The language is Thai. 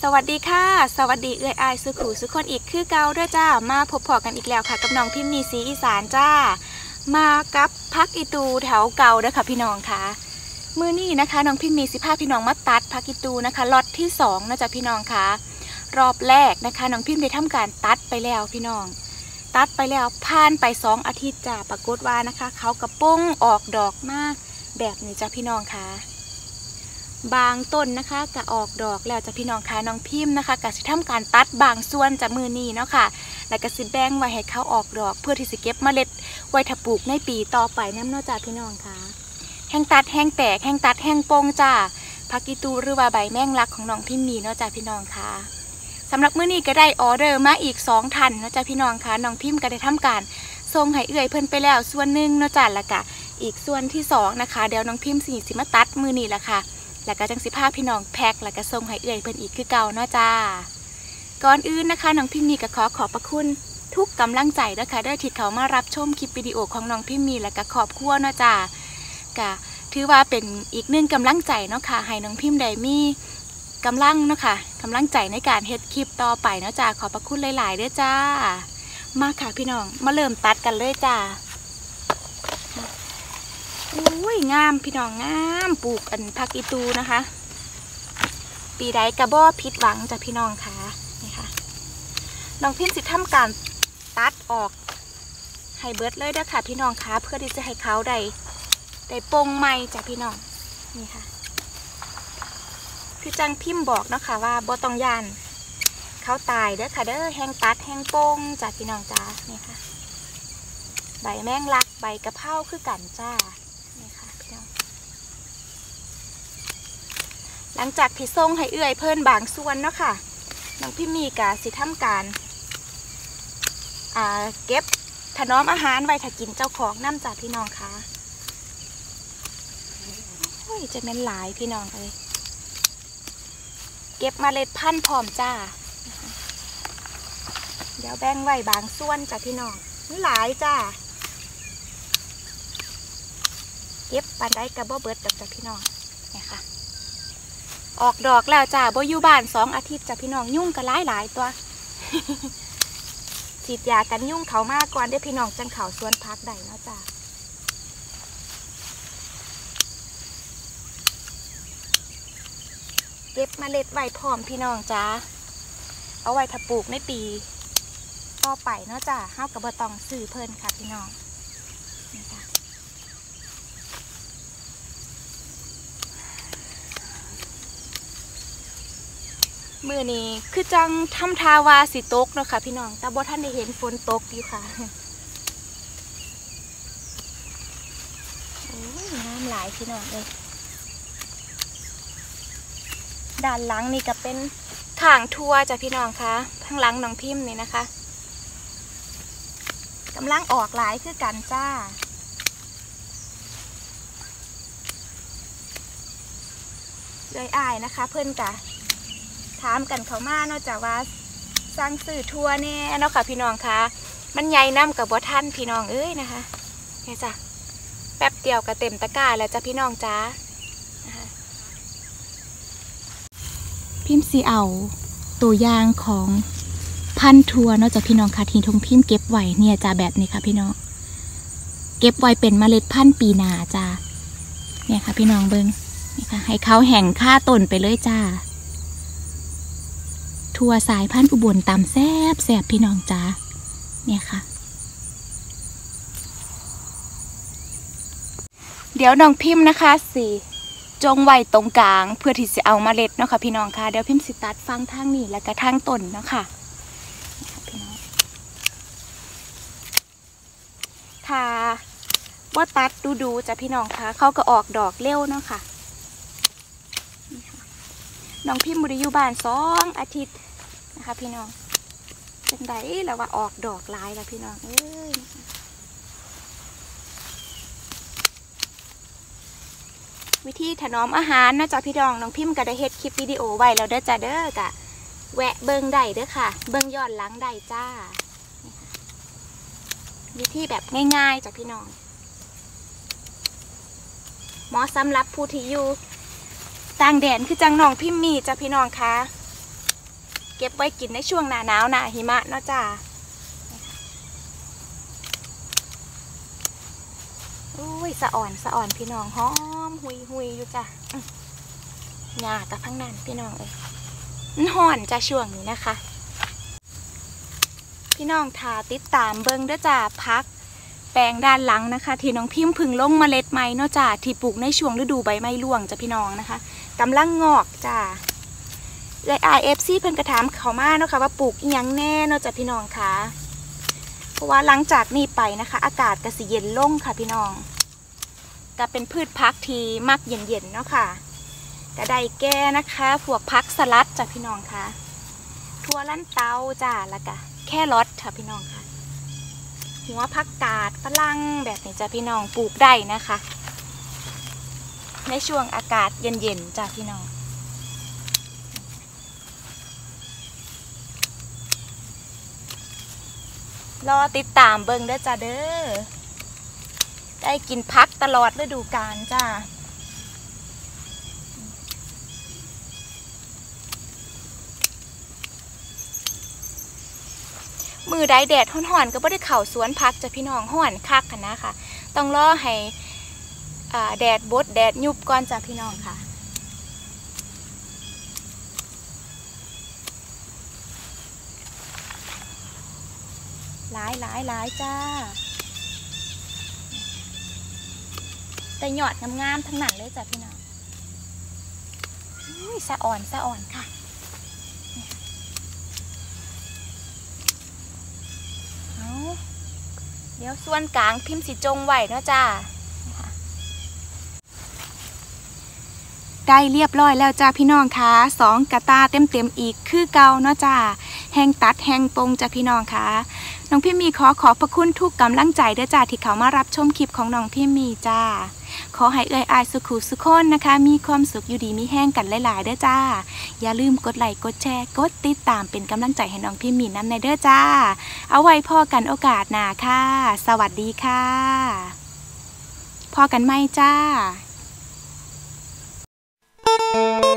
วัสดีค่ะสวัสดีเอื้อยอายสุขูสุคนอีกคือเก่าด้วยจ้ามาพบพอกันอีกแล้วค่ะกับน้องพิมพ์นีสีอีสานจ้ามากับพักอีตูแถวเก่าด้วยค่ะพี่น้องค่ะมื้อนี้นะคะน้องพิมพ์นีสิพาพี่น้องมาตัดพักอีตูนะคะล็อตที่2นะจ๊ะพี่น้องค่ะรอบแรกนะคะน้องพิมพ์ได้ทำการตัดไปแล้วพี่น้องตัดไปแล้วผ่านไป2 อาทิตย์จ้าปรากฏว่านะคะเขากระป้งออกดอกมาแบบนี้จ้ะพี่น้องค่ะบางต้นนะคะก็ออกดอกแล้วจ้ะพี่น้องค่ะน้องพิมพ์นะคะก็จะทำการตัดบางส่วนจากมือนี้เนาะค่ะแล้วก็สิแบ่งไว้ให้เขาออกดอกเพื่อที่จะเก็บเมล็ดไว้ถ้าปลูกในปีต่อไปน้ำเนาะจ้ะพี่น้องค่ะแห้งตัดแห้งแตกแห้งตัดแห้งโป่งจ้าผักอีตูหรือว่าใบแมงลักของน้องพิมพ์มีเนาะจ้ะพี่น้องค่ะสำหรับมื้อนี้ก็ได้ออเดอร์มาอีก2 ทันเนาะจ้ะพี่น้องค่ะน้องพิมพ์ก็ได้ทำการส่งให้เอื้อยเพิ่นไปแล้วส่วนหนึ่งเนาะจ้ะแล้วก็อีกส่วนที่2นะคะเดี๋ยวน้องพิมพ์สิมาตัดมื้อนี้ละค่ะแล้วก็จังสิพาพี่น้องแพ็คแล้วก็ส่งให้เอื้อยเพิ่นอีกคือเก่าเนาะจ้าก่อนอื่นนะคะน้องพิมพ์มีก็ขอบพระคุณทุกกำลังใจนะคะได้ที่เขามารับชมคลิปวิดีโอของน้องพิมพ์มีแล้วก็ขอบคุณเนาะจ้าก็ถือว่าเป็นอีกหนึ่งกำลังใจเนาะค่ะให้น้องพิมพ์ได้มีกำลังเนาะค่ะกำลังใจในการเฮ็ดคลิปต่อไปเนาะจ้าขอบพระคุณหลายๆเด้อจ้ามาค่ะพี่น้องมาเริ่มตัดกันเลยจ้าอุ้ยงามพี่น้องงามปลูกผักอีตูนะคะปีใดกระบอกผิดหวังจ้ะพี่น้องค่ะนี่ค่ะน้องพิมพ์สิทำการตัดออกให้เบิดเลยเด้อค่ะพี่น้องค่ะเพื่อที่จะให้เขาได้ปงใหม่จ้ะพี่น้องนี่ค่ะคือจังพิมพ์บอกเนาะค่ะว่าบ่ต้องยานเขาตายเด้อค่ะเด้อแห้งตัดแห้งโป่งจ้ะพี่น้องจ้านี่ค่ะใบแมงลักใบกระเพราคือกันจ้าหลังจากที่ส่งให้เอื้อยเพิ่นบางส่วนเนาะค่ะน้องพิมมีกะสิทำการเก็บถนอมอาหารไว้ถ้ากินเจ้าของน้ำจากพี่น้องค่ะโอ้ยจะเป็นหลายพี่น้องเลยเก็บเมล็ดพันธุ์พร้อมจ้าเดี๋ยวแบ่งไว้บางส่วนจากพี่น้องนี่หลายจ้าเก็บปานได้กระบอกเบิดจากพี่น้องนี่ค่ะออกดอกแล้วจ้าบ่อยู่บ้าน2 อาทิตย์จ้ะพี่น้องยุ่งกันหลายตัว ฉีดยากันยุ่งเขามากก่อนได้พี่น้องจังเขาสวนพักได้เนาะจ้าเก็บเมล็ดไว้พร้อมพี่น้องจ้าเอาไว้ถ้าปลูกในปีต่อไปเนาะจ้าเฮากับบ่ต้องซื้อเพิ่นค่ะพี่น้องมือนี้คือจังทำทาวาสิตกเนาะค่ะพี่น้องแต่บ่ท่านได้เห็นฝนตกอยู่ค่ะโอ้ยน้ำหลายพี่น้องเลยด้านหลังนี่ก็เป็นข่างทัวจ้ะพี่น้องค่ะข้างหลังน้องพิมพ์นี่นะคะกำลังออกหลายคือกันจ้าเลยอายนะคะเพิ่นกะถามกันเขามาเนาะจากว่าสร้างสื่อทัวร์เนี่ยเนาะค่ะพี่น้องคะมันใหญ่น้ำกับบัวท่านพี่น้องเอ้ยนะคะเนี่ยจ้ะแป๊บเดียวก็เต็มตะกร้าแล้วจ้ะพี่น้องจ้าพิมพ์สีเอาตัวอย่างของพันธุ์ทัวร์เนาะจากพี่น้องค่ะที่ทงพิมพ์เก็บไว้เนี่ยจ้าแบบนี้ค่ะพี่น้องเก็บไว้เป็นเมล็ดพันธุ์ปีหน้าจ้าเนี่ยค่ะพี่น้องเบิ้งนี่ค่ะให้เขาแห่งค่าต้นไปเลยจ้าทัวสายพันธุ์อุบลตามแซ่บพี่น้องจ้าเนี่ยค่ะเดี๋ยวน้องพิมพ์นะคะสิจงไว้ตรงกลางเพื่อที่จะเอาเมล็ดเนาะค่ะพี่น้องค่ะเดี๋ยวพิมพ์สิตัดฟังทางนี้แล้วก็ทางต้นเนาะค่ะค่ะว่าตัดดูจ้ะพี่น้องค่ะเขาก็ออกดอกเร็วเนาะค่ะน้องพิมพ์บริยุบาน2 อาทิตย์นะคะพี่น้องจังไดแล้วว่าออกดอกลายแล้วพี่น้องเอ้ยวิธีถนอมอาหารนะจ๊ะพี่น้องน้องพิมพ์ก็ได้เฮ็ดคลิปวิดีโอไว้แล้วเด้อจ้ะเด้อกะแวะเบิ่งได้เด้อค่ะเบิ่งย้อนหลังได้จ้าวิธีแบบง่ายๆจ้ะพี่น้องเหมาะสำหรับผู้ที่อยู่ต่างแดนคือจังน้องพิมพ์มีจ้ะพี่น้องค่ะเก็บไว้กินในช่วงหน้าหนาวหน้าหิมะเนาะจ้าอุ้ยสะอ่อนพี่น้องหอมหุยอยู่จ้ะหญ้ากับพังนั่นพี่น้องห่อนจ้ะช่วงนี้นะคะพี่น้องทาติดตามเบิ้งเด้อจ้าพักแปลงด้านหลังนะคะที่น้องพิมพ์พึ่งลงเมล็ดไม้เนาะจ้าที่ปลูกในช่วงฤดูใบไม้ร่วงจ้ะพี่น้องนะคะกำลังงอกจ้าIFC เพิ่นกระถามเขามาเนาะค่ะว่าปลูกอีหยังแน่เนาะจ้ะพี่น้องค่ะเพราะว่าหลังจากนี้ไปนะคะอากาศก็สิเย็นลงค่ะพี่น้องก็เป็นพืชพักที่มักเย็นๆเนาะค่ะก็ได้แก่นะคะพวกผักสลัดจ้ะพี่น้องค่ะถั่วลันเตาจ้าแล้วก็แครอทค่ะพี่น้องค่ะหัวผักกาดฝรั่งแบบนี้จ้ะพี่น้องปลูกได้นะคะในช่วงอากาศเย็นๆจ้ะพี่น้องรอติดตามเบิ่งเด้อจ้าเด้อได้กินพักตลอดฤดูกาลจ้ามือได้แดดห่อนๆก็ไม่ได้เข่าสวนพักจ้ะพี่น้องห่อนคักกันนะคะต้องรอให้แดดบดแดดยุบก่อนจ้ะพี่น้องค่ะหลายจ้าแต่หยอดงามๆทั้งนั้นเลยจ้ะพี่น้องสะอ่อนค่ะเอาเดี๋ยวส่วนกลางพิมพ์สีจงไหวเนาะจ้าได้เรียบร้อยแล้วจ้าพี่น้องค่ะ2 กระตาเต็มอีกคือเก่าเนาะจ้าแห้งตัดแห้งปงจ้าพี่น้องค่ะน้องพิมมีขอบพระคุณทุกกำลังใจเด้อจ้าที่เขามารับชมคลิปของน้องพิมมีจ้าขอให้อายสุขุสุขคนนะคะมีความสุขอยู่ดีมีแห้งกันหลายๆเด้อจ้าอย่าลืมกดไลค์กดแชร์กดติดตามเป็นกำลังใจให้น้องพิมมีน้ำในเด้อจ้าเอาไว้พอกันโอกาสหน้าค่ะสวัสดีค่ะพอกันไหมจ้า